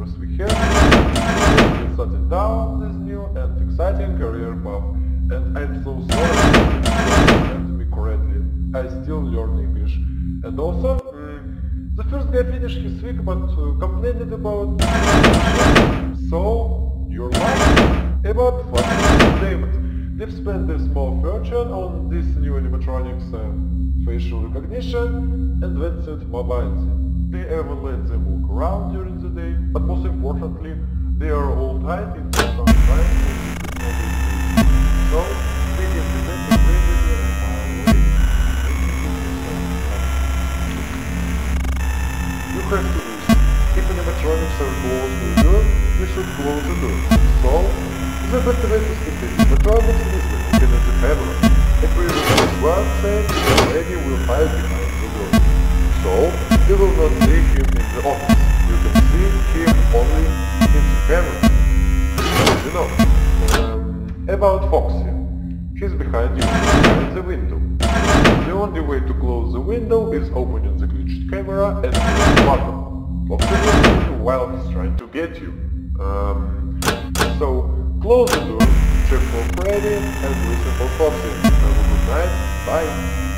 because we have been starting down this new and exciting career path. And I'm so sorry if you understand me correctly. I still learn English. And also, the first guy finished his week but complained about so you're right about fucking entertainment. They've spent their small fortune on this new animatronics facial recognition and advanced mobility. They even let them walk around during the day, but most importantly, they are all tied in some time. So, they can present the predator a mile away. You have to do. If animatronics are close to the door, you should close the door. So, the best way to stop the animatronics is by looking at the camera. If we remove one thing, Freddy will hide behind the door. So, you will not see him in the office. You can see him only in the camera. You know, about Foxy. He's behind you, behind the window. The only way to close the window is opening the glitched camera and press the button. Foxy will see you while he's trying to get you. So, close the door, check for Freddy, and listen for Foxy. Have a good night, bye!